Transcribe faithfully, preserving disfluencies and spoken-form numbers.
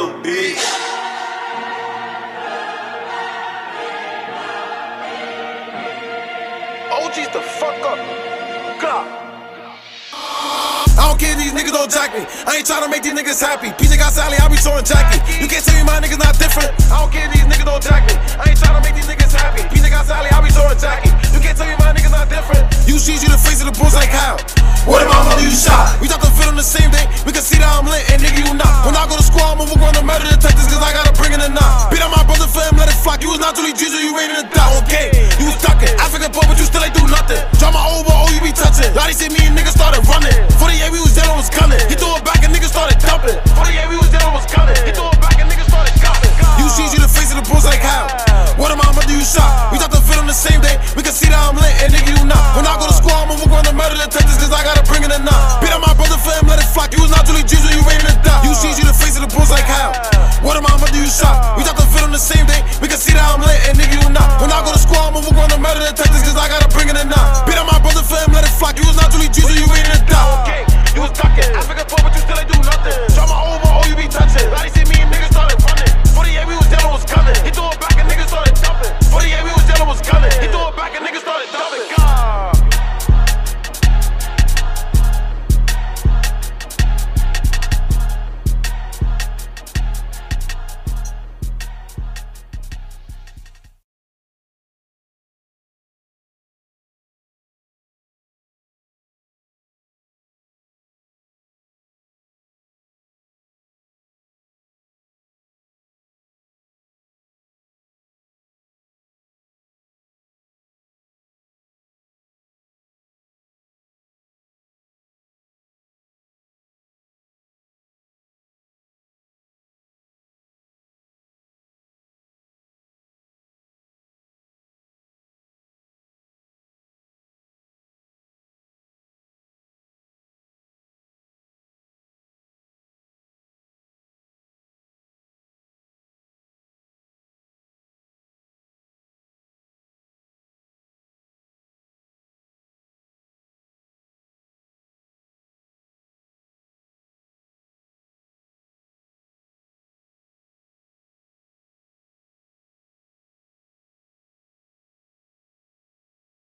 little bitch. O G's the fuck up. God. I don't care if these niggas don't jack me. I ain't tryna make these niggas happy. P J got Sally, I be showing Jackie. You can't tell me my niggas not different. I don't care if these niggas don't jack me. I ain't tryna make these niggas happy. P J got Sally, I be showing Jackie. You can't tell me my niggas not different. You see you the face of the bulls like how? What if my mother you shot? We thought to fit on the same day. We can see that I'm lit and nigga you not. When I go to school, I'm over going to murder detectives cause I gotta bring in a knot. Beat on my brother for him, let it flock. You was not Julie Jesus, you raining the dot. Okay, you was ducking. African pop, but you still ain't do nothing. Drop my old but oh you be touching. Lottie said me and niggas started running. forty-eight we was dead on was gunning. He threw it back and niggas started dumping. forty-eight we was dead on was gunning. He threw it back and niggas started dumping. You see you the face of the bulls like how? What am I mother you shot? We thought to fit on the same day. We can see that I'm lit and nigga you not. When I go to school, I'm over going to murder detectives cause I gotta bring in a knot. Beat on my brother for him, let it flock. You was not Julie Jesus, you raining the dot. You see you the face of the bulls like how? What am I mother you shot? We thought to fit on the same day.